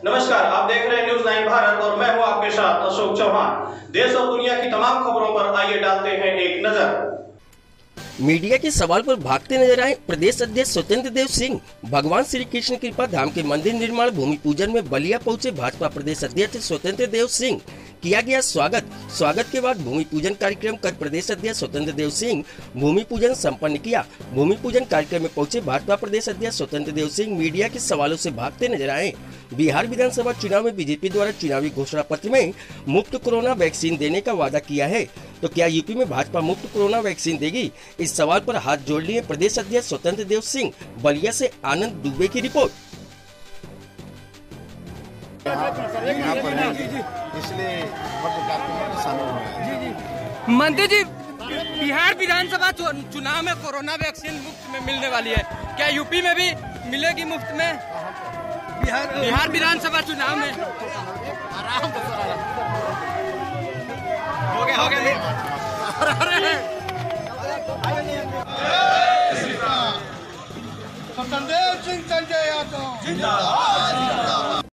नमस्कार, आप देख रहे हैं न्यूज़ 9 भारत और मैं हूं आपके साथ अशोक चौहान। देश और दुनिया की तमाम खबरों पर आइए डालते हैं एक नजर। मीडिया के सवाल पर भागते नजर आए प्रदेश अध्यक्ष स्वतंत्र देव सिंह। भगवान श्री कृष्ण कृपा धाम के मंदिर निर्माण भूमि पूजन में बलिया पहुंचे भाजपा प्रदेश अध्यक्ष स्वतंत्र देव सिंह। किया गया स्वागत के बाद भूमि पूजन कार्यक्रम कर प्रदेश अध्यक्ष स्वतंत्र देव सिंह भूमि पूजन संपन्न किया। भूमि पूजन कार्यक्रम में पहुंचे भाजपा प्रदेश अध्यक्ष स्वतंत्र देव सिंह मीडिया के सवालों से भागते नजर आए। बिहार विधानसभा चुनाव में बीजेपी द्वारा चुनावी घोषणा पत्र में मुफ्त कोरोना वैक्सीन देने का वादा किया है, तो क्या यूपी में भाजपा मुफ्त कोरोना वैक्सीन देगी? इस सवाल पर हाथ जोड़ लिए प्रदेश अध्यक्ष स्वतंत्र देव सिंह। बलिया से आनंद दुबे की रिपोर्ट। मंत्री जी, बिहार विधानसभा चुनाव में कोरोना वैक्सीन मुफ्त में मिलने वाली है, क्या यूपी में भी मिलेगी मुफ्त में? बिहार विधानसभा चुनाव में हो गया स्वतंत्र देव सिंह संजय यादव जिंदाबाद।